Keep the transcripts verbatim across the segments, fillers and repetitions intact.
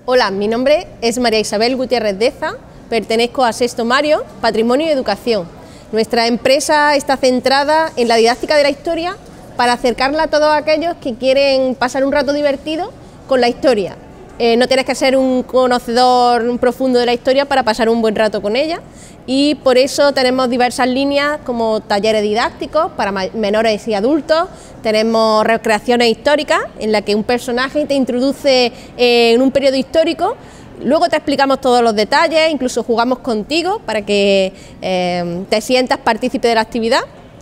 Hola, mi nombre es María Isabel Gutiérrez Deza, pertenezco a Sexto Mario, Patrimonio y Educación. Nuestra empresa está centrada en la didáctica de la historia para acercarla a todos aquellos que quieren pasar un rato divertido con la historia. Eh, no tienes que ser un conocedor profundo de la historia para pasar un buen rato con ella, y por eso tenemos diversas líneas como talleres didácticos para menores y adultos, tenemos recreaciones históricas en las que un personaje te introduce en un periodo histórico, luego te explicamos todos los detalles, incluso jugamos contigo para que eh, te sientas partícipe de la actividad.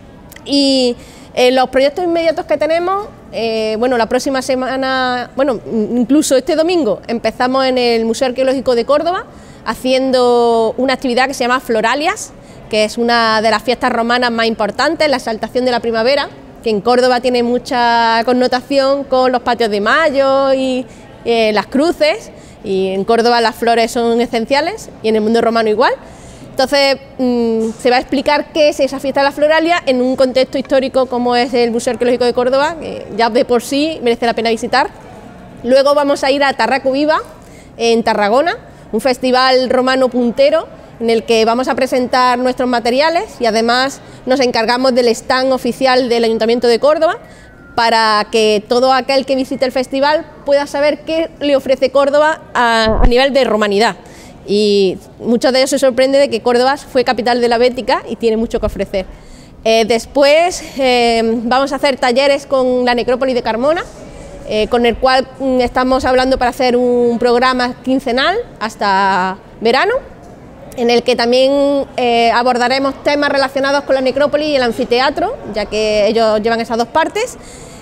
Y en los proyectos inmediatos que tenemos, eh, bueno, la próxima semana, bueno, incluso este domingo, empezamos en el Museo Arqueológico de Córdoba haciendo una actividad que se llama Floralias, que es una de las fiestas romanas más importantes, la exaltación de la primavera, que en Córdoba tiene mucha connotación con los patios de mayo y eh, las cruces, y en Córdoba las flores son esenciales y en el mundo romano igual. Entonces mmm, se va a explicar qué es esa fiesta de la Floralia en un contexto histórico como es el Museo Arqueológico de Córdoba, que ya de por sí merece la pena visitar. Luego vamos a ir a Tarraco Viva, en Tarragona, un festival romano puntero en el que vamos a presentar nuestros materiales y además nos encargamos del stand oficial del Ayuntamiento de Córdoba para que todo aquel que visite el festival pueda saber qué le ofrece Córdoba a, a nivel de romanidad. Y muchos de ellos se sorprenden de que Córdoba fue capital de la Bética y tiene mucho que ofrecer. Eh, después eh, vamos a hacer talleres con la necrópolis de Carmona, eh, con el cual mm, estamos hablando para hacer un programa quincenal hasta verano, en el que también eh, abordaremos temas relacionados con la necrópolis y el anfiteatro, ya que ellos llevan esas dos partes.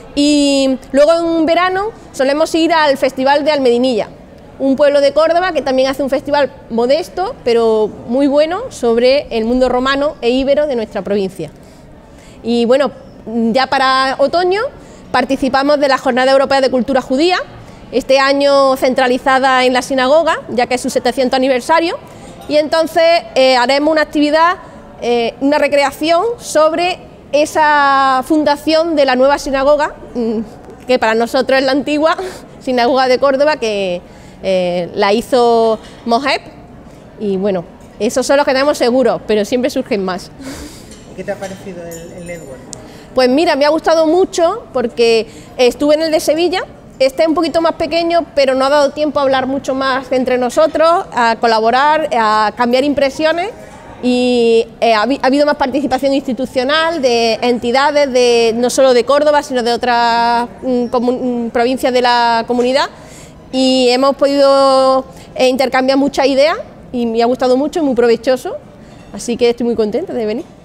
Y luego en verano solemos ir al Festival de Almedinilla, un pueblo de Córdoba que también hace un festival modesto, pero muy bueno, sobre el mundo romano e íbero de nuestra provincia. Y bueno, ya para otoño participamos de la Jornada Europea de Cultura Judía, este año centralizada en la sinagoga, ya que es su setecientos aniversario, y entonces eh, haremos una actividad, eh, una recreación sobre esa fundación de la nueva sinagoga, que para nosotros es la antigua sinagoga de Córdoba, que Eh, la hizo Moheb, y bueno, esos son los que tenemos seguros, pero siempre surgen más. ¿Qué te ha parecido el, el network? Pues mira, me ha gustado mucho porque estuve en el de Sevilla, este es un poquito más pequeño, pero no ha dado tiempo a hablar mucho más entre nosotros, a colaborar, a cambiar impresiones, y eh, ha, ha habido más participación institucional de entidades, de, no solo de Córdoba, sino de otras mm, provincias de la comunidad, y hemos podido eh, intercambiar muchas ideas y me ha gustado mucho, es muy provechoso, así que estoy muy contenta de venir.